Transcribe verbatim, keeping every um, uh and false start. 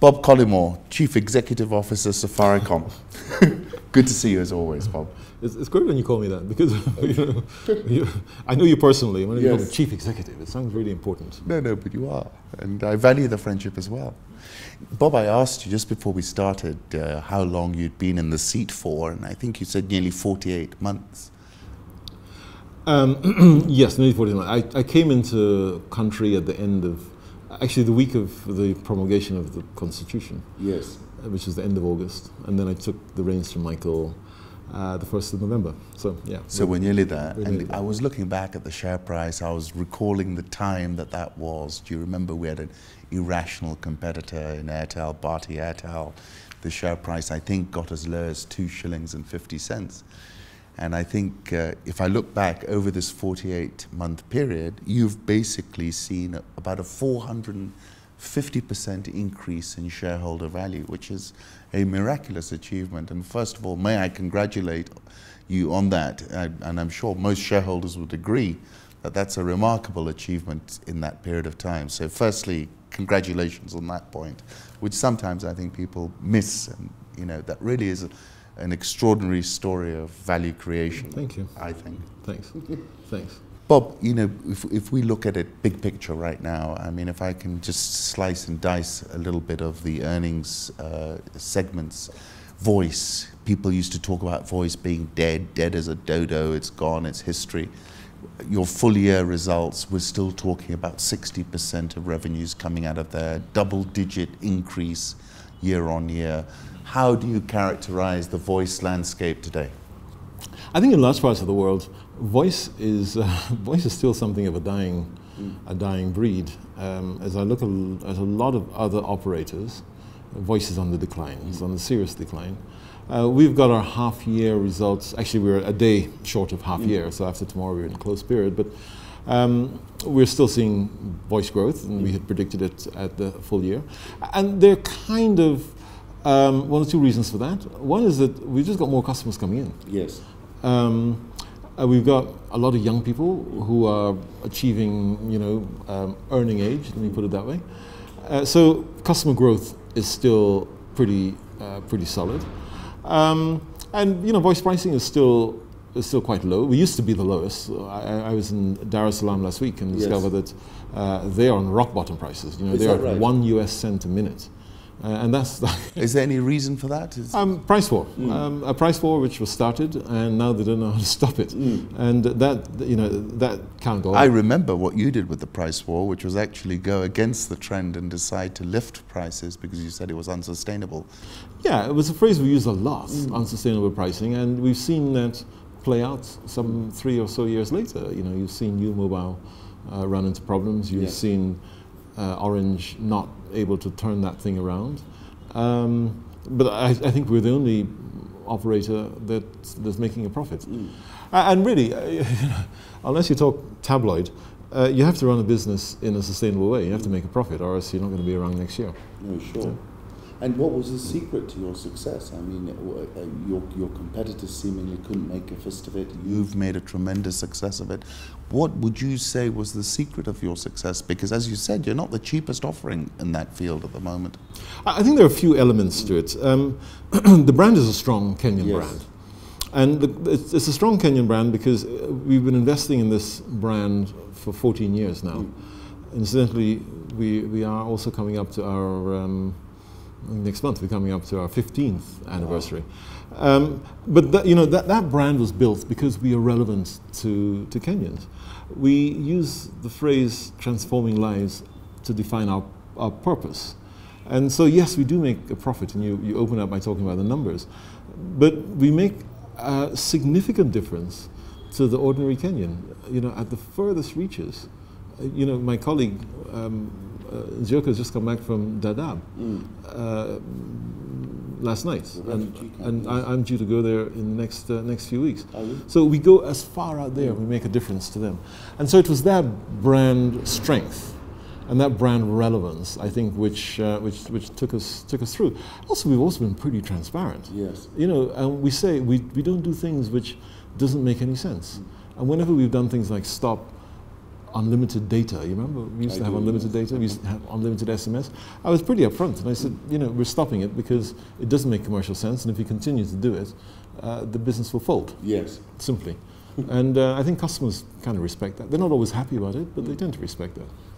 Bob Collymore, Chief Executive Officer, Safaricom. Good to see you as always, Bob. It's, it's great when you call me that because you know, you, I know you personally. When you Yes. call me Chief Executive, it sounds really important. No, no, but you are. And I value the friendship as well. Bob, I asked you just before we started uh, how long you'd been in the seat for, and I think you said nearly forty-eight months. Um, yes, nearly forty months. I, I came into country at the end of, actually the week of the promulgation of the Constitution. Yes. Which was the end of August. And then I took the reins from Michael uh, the first of November. So, yeah. So we're nearly there. We're and nearly I there. was looking back at the share price. I was recalling the time that that was. Do you remember we had an irrational competitor in Airtel, Bharti Airtel? The share price, I think, got as low as two shillings and fifty cents. And I think uh, if I look back over this forty-eight month period, you've basically seen a, about a four hundred fifty percent increase in shareholder value, which is a miraculous achievement. And first of all, may I congratulate you on that. Uh, and I'm sure most shareholders would agree that that's a remarkable achievement in that period of time. So firstly, congratulations on that point, which sometimes I think people miss. And you know, that really is a, an extraordinary story of value creation. Thank you. I think. Thanks. Thanks. Bob, you know, if, if we look at it big picture right now, I mean, if I can just slice and dice a little bit of the earnings uh, segments, voice, people used to talk about voice being dead, dead as a dodo, it's gone, it's history. Your full year results, we're still talking about sixty percent of revenues coming out of there, double digit increase year on year. How do you characterize the voice landscape today? I think in large parts of the world, voice is uh, voice is still something of a dying, mm. a dying breed. Um, as I look at, at a lot of other operators, voice is on the decline. Mm. It's on the serious decline. Uh, we've got our half-year results. Actually, we're a day short of half-year, mm. so after tomorrow we're in a close period. But um, we're still seeing voice growth, and mm. we had predicted it at the full year. And they're kind of um, one or two reasons for that. One is that we've just got more customers coming in. Yes. Um, uh, we've got a lot of young people who are achieving, you know, um, earning age, let me put it that way. Uh, so customer growth is still pretty, uh, pretty solid. Um, and, you know, voice pricing is still, is still quite low. We used to be the lowest. I, I was in Dar es Salaam last week and discovered yes. that uh, they are on rock bottom prices. You know, is they are right? one U S cent a minute. Uh, and that's is there any reason for that? Is um, price war, mm. um, a price war which was started, and now they don't know how to stop it, mm. and that you know that can't go on. I remember what you did with the price war, which was actually go against the trend and decide to lift prices because you said it was unsustainable. Yeah, it was a phrase we used a lot, mm. unsustainable pricing, and we've seen that play out some three or so years later. You know, you've seen U Mobile uh, run into problems. You've yeah. seen uh, Orange not able to turn that thing around. Um, but I, I think we're the only operator that, that's making a profit. Mm. Uh, and really, uh, unless you talk tabloid, uh, you have to run a business in a sustainable way. You have to make a profit, or else you're not going to be around next year. No, sure. Yeah. And what was the secret to your success? I mean, uh, your, your competitors seemingly couldn't make a fist of it. You've made a tremendous success of it. What would you say was the secret of your success? Because as you said, you're not the cheapest offering in that field at the moment. I think there are a few elements to it. Um, the brand is a strong Kenyan yes. brand. And the, it's, it's a strong Kenyan brand because we've been investing in this brand for fourteen years now. Mm. Incidentally, we, we are also coming up to our um, next month we're coming up to our fifteenth anniversary. Wow. Um, but that, you know, that, that brand was built because we are relevant to, to Kenyans. We use the phrase transforming lives to define our, our purpose. And so yes, we do make a profit, and you, you open up by talking about the numbers, but we make a significant difference to the ordinary Kenyan, you know, at the furthest reaches. You know, my colleague, um, Uh, Njoka has just come back from Dadaab mm. uh, last night, and, and I, I'm due to go there in the next uh, next few weeks. So we go as far out there, mm. we make a difference to them. And so it was that brand strength and that brand relevance, I think, which uh, which which took us took us through. Also, we've also been pretty transparent. Yes. You know, and we say we we don't do things which doesn't make any sense. Mm. And whenever we've done things like stop unlimited data. You remember? We used I to have do, unlimited yes. data. We used to have unlimited S M S. I was pretty upfront, and I said, you know, we're stopping it because it doesn't make commercial sense, and if you continue to do it, uh, the business will fold. Yes. Simply. And uh, I think customers kind of respect that. They're not always happy about it, but they tend to respect that.